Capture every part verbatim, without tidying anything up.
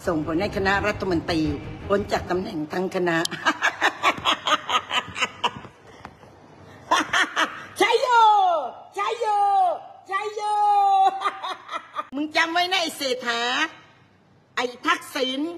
ส่งผลให้คณะรัฐมนตรีพ้นจากตำแหน่งทั้งคณะ ใช่โยใช่โยใช่โย มึงจำไว้นะไอ้เศรษฐาไอ้ทักษิณ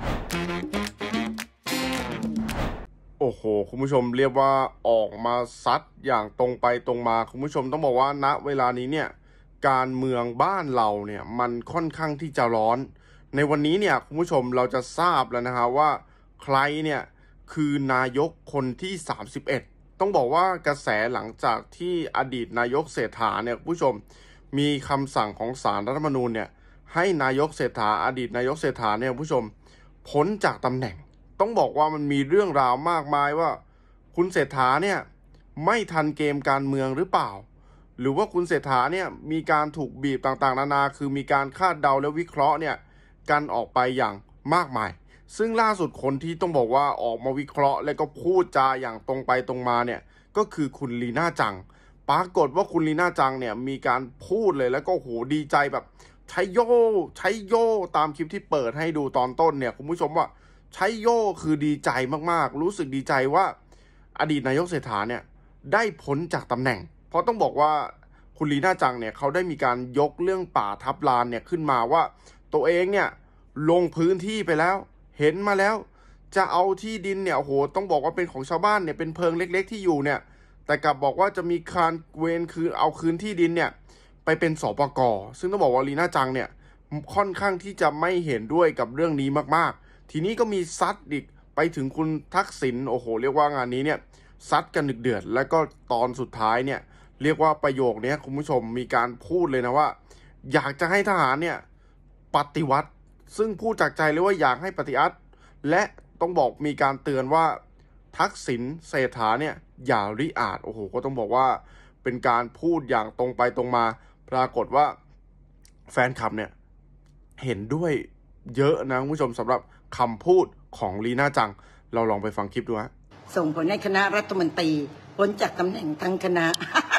โอ้โหคุณผู้ชมเรียกว่าออกมาซัดอย่างตรงไปตรงมาคุณผู้ชมต้องบอกว่าณเวลานี้เนี่ยการเมืองบ้านเราเนี่ยมันค่อนข้างที่จะร้อนในวันนี้เนี่ยคุณผู้ชมเราจะทราบแล้วนะฮะว่าใครเนี่ยคือนายกคนที่สามสิบเอ็ดต้องบอกว่ากระแสหลังจากที่อดีตนายกเศรษฐาเนี่ยคุณผู้ชมมีคำสั่งของศาลรัฐธรรมนูญเนี่ยให้นายกเศรษฐาอดีตนายกเศรษฐาเนี่ยคุณผู้ชมพ้นจากตำแหน่งต้องบอกว่ามันมีเรื่องราวมากมายว่าคุณเศรษฐาเนี่ยไม่ทันเกมการเมืองหรือเปล่าหรือว่าคุณเศรษฐาเนี่ยมีการถูกบีบต่างๆนานาคือมีการคาดเดาและวิเคราะห์เนี่ยกันออกไปอย่างมากมายซึ่งล่าสุดคนที่ต้องบอกว่าออกมาวิเคราะห์และก็พูดจาอย่างตรงไปตรงมาเนี่ยก็คือคุณลีน่าจังปรากฏว่าคุณลีน่าจังเนี่ยมีการพูดเลยแล้วก็โหดีใจแบบใช้โยใช้โยตามคลิปที่เปิดให้ดูตอนต้นเนี่ยคุณผู้ชมว่าใช้โยคือดีใจมากๆรู้สึกดีใจว่าอดีตนายกเศรษฐาเนี่ยได้พ้นจากตำแหน่งเพราะต้องบอกว่าคุณลีน่าจังเนี่ยเขาได้มีการยกเรื่องป่าทับลานเนี่ยขึ้นมาว่าตัวเองเนี่ยลงพื้นที่ไปแล้วเห็นมาแล้วจะเอาที่ดินเนี่ยโอ้โหต้องบอกว่าเป็นของชาวบ้านเนี่ยเป็นเพิงเล็กๆที่อยู่เนี่ยแต่กลับบอกว่าจะมีการเวรคืนเอาคืนที่ดินเนี่ยไปเป็นสปก.ซึ่งต้องบอกว่าลีน่าจังเนี่ยค่อนข้างที่จะไม่เห็นด้วยกับเรื่องนี้มากๆทีนี้ก็มีซัดอีกไปถึงคุณทักษิณโอ้โหเรียกว่างานนี้เนี่ยซัดกันเดือดแล้วก็ตอนสุดท้ายเนี่ยเรียกว่าประโยคนี้คุณผู้ชมมีการพูดเลยนะว่าอยากจะให้ทหารเนี่ยปฏิวัติซึ่งพูดจากใจเลยว่าอยากให้ปฏิวัติและต้องบอกมีการเตือนว่าทักษิณเศรษฐาเนี่ยอย่าริอาจโอ้โหก็ต้องบอกว่าเป็นการพูดอย่างตรงไปตรงมาปรากฏว่าแฟนคลับเนี่ยเห็นด้วยเยอะนะคุณผู้ชมสำหรับคำพูดของลีน่าจังเราลองไปฟังคลิปดูฮะส่งผลให้คณะรัฐมนตรีพ้นจากตำแหน่งทั้งคณะ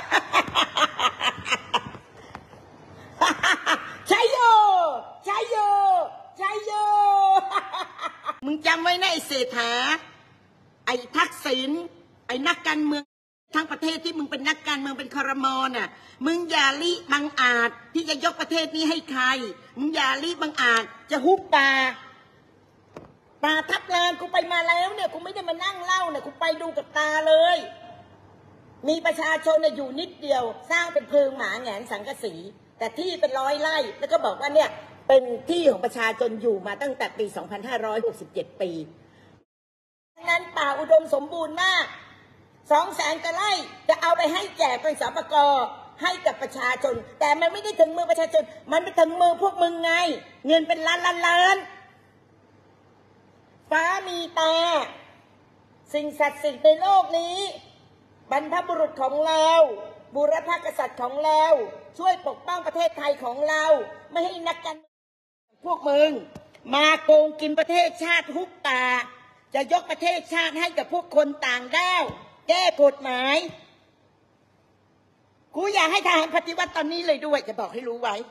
ใช่โยใช่โยใช่โย มึงจำไว้นะไอ้เศรษฐาไอ้ทักษิณไอ้นักการเมืองทั้งประเทศที่มึงเป็นนักการเมืองเป็นครม.น่ะมึงอย่าลิบังอาจที่จะยกประเทศนี้ให้ใครมึงอย่าลิบังอาจจะฮุบป่าป่าทับลานกูไปมาแล้วเนี่ยกูไม่ได้มานั่งเล่าเนี่ยกูไปดูกับตาเลยมีประชาชนเนี่ยอยู่นิดเดียวสร้างเป็นเพิงหมาแหงนสังกะสีแต่ที่เป็นร้อยไร่แล้วก็บอกว่าเนี่ยเป็นที่ของประชาชนอยู่มาตั้งแต่ปีสองพันห้าร้อยหกสิบเจ็ดปีดังนั้นป่าอุดมสมบูรณ์มากสองแสนกว่าไร่จะเอาไปให้แจกเป็นสปก.ให้กับประชาชนแต่มันไม่ได้ถึงมือประชาชนมันไปถึงมือพวกมึงไงเงินเป็นล้านล้านล้านฟ้ามีตาสิ่งศักดิ์สิทธิ์ในโลกนี้บรรพบุรุษของเราบุรพกษัตริย์ของเราช่วยปกป้องประเทศไทยของเราไม่ให้นักการเมืองพวกมึงมาโกงกินประเทศชาติฮุบป่าจะยกประเทศชาติให้กับพวกคนต่างด้าวแก้กฎหมายกูอยากให้ทหารปฏิวัติตอนนี้เลยด้วยจะบอกให้รู้ไว้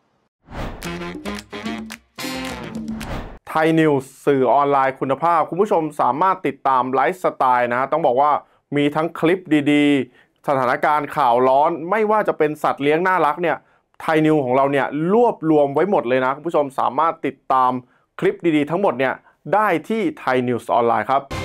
ไทยนิวส์สื่อออนไลน์คุณภาพคุณผู้ชมสามารถติดตามไลฟ์สไตล์นะฮะต้องบอกว่ามีทั้งคลิปดีๆสถานการณ์ข่าวร้อนไม่ว่าจะเป็นสัตว์เลี้ยงน่ารักเนี่ยไทยนิวของเราเนี่ยรวบรวมไว้หมดเลยนะคุณผู้ชมสามารถติดตามคลิปดีๆทั้งหมดเนี่ยได้ที่ไทยนิวส์ออนไลน์ครับ